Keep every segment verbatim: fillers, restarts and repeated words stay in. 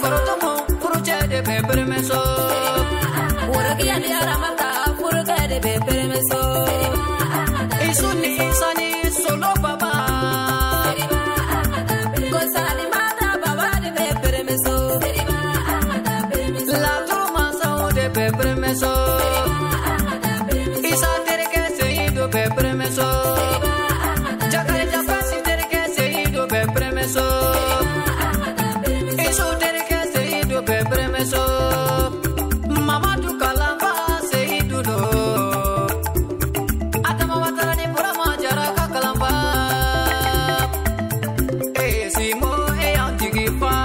forotomo furuche de be permeso Uragi ani aramata furuke de be permeso Isuni isani solo baba Gosani mata baba de be permeso La turma sao de be permeso Isa tere que se ido be permeso Jakare japasi tere que se ido be permeso Isu tere que se ido be permeso Mama tu kalamba se ido do Atama watara ni pura majara ka kalamba Eh simo e antigi fa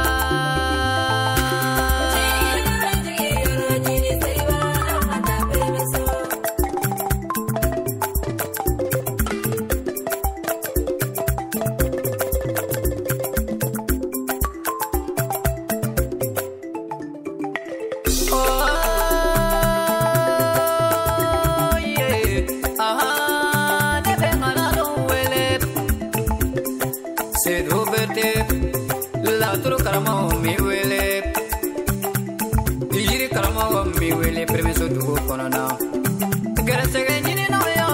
mi wele yiri karamo mi wele permeso dugo konana gerese geni no yo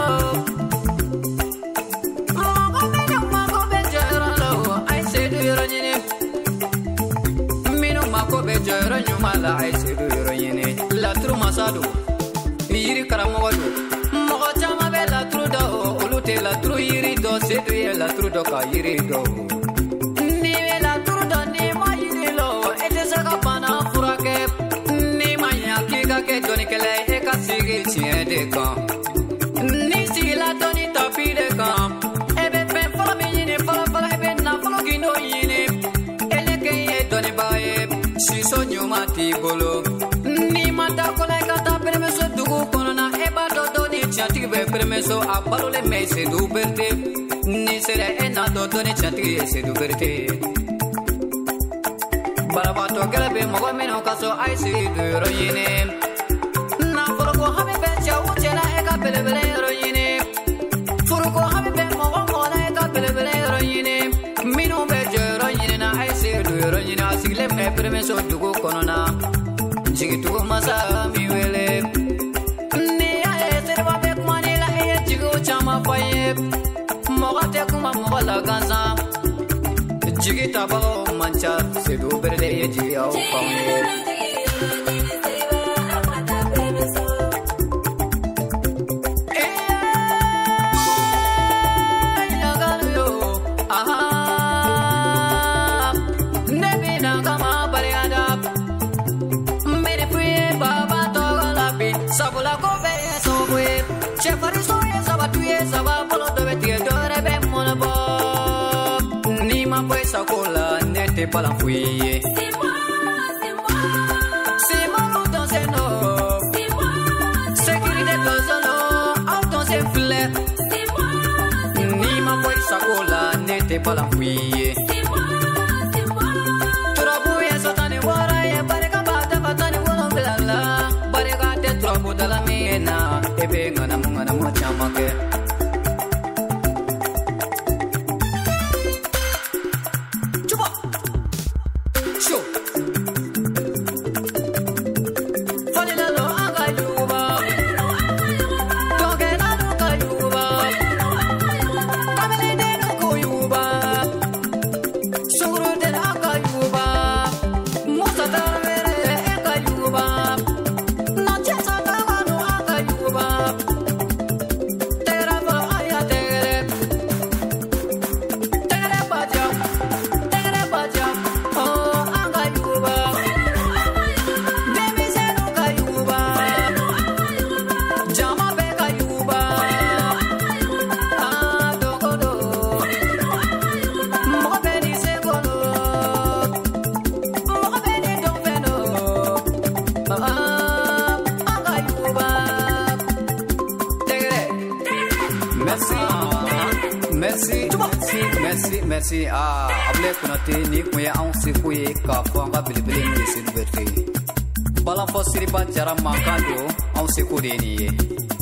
mo me no ma ko be jero lo ai se du yoro nyine mino ma ko be jero nyuma la ai se du yoro nyine la tru masado yiri karamo wadu mo ko chama be la tru do ulute la tru yiri do se du la tru do ka yiri do Doni kele e ka sigi tiɲɛ de kan ni sigila doni tapi de kan e bɛ fɛn fɔlɔ min ɲini fɔlɔfɔlɔ e bɛ nafolo gindo ɲini ele kɛ ye dɔnnibaga ye siso ɲuman t'i bolo ni ma da kɔlɔ i ka taa peremeso dugu kɔnɔna e b'a dɔn doni tiɲɛtigi bɛ peremeso a balolen mɛ Sedu Berete ni sera e n'a dɔn doni tiɲɛtigi ye Sedu Berete barabaatɔ gɛlɛ bɛ mɔgɔ minnu ka so a ye sigi duyɔrɔ ɲini Furuko hami be jawu jela eka bele bele yoro yini Furuko hami be mogo mola eka bele bele yoro yini Minu be joro yini na ay se du yoro yini Asigle me permeso dugu konona Jigi tugu masa mi wele Ni aye serba be kumani la eye jigu chama faye Moga te kuma moga la gansa Jigi tabago mancha Sedu Berete ye jigi au pangye Sabula ko be so we chefari so ye sabatu ye sabapolo do be tie do rebe mona bo ni ma pues sakola ne te pala fuye c'est moi c'est moi c'est moi dans c'est no c'est moi sécurité dans solo auto c'est fleur c'est moi ni ma pues sakola ne te pala fuye c'est moi c'est moi trobu ye sotane wara ye bareka bata batane wolo belala Budala miena ebe ngana mungana mo chamake Chupa Show Falila lo aga yuba Toge na lo ka yuba Kamele de no ko yuba Sunguru de na ka yuba Musa tarvere e ka yuba Merci, merci, merci, merci. Ah, able kunati ni kuya ang si kuya ka fanga bilibili ni Sedu Berete. Balang fosiri ba jaram makado ang si kuya ni.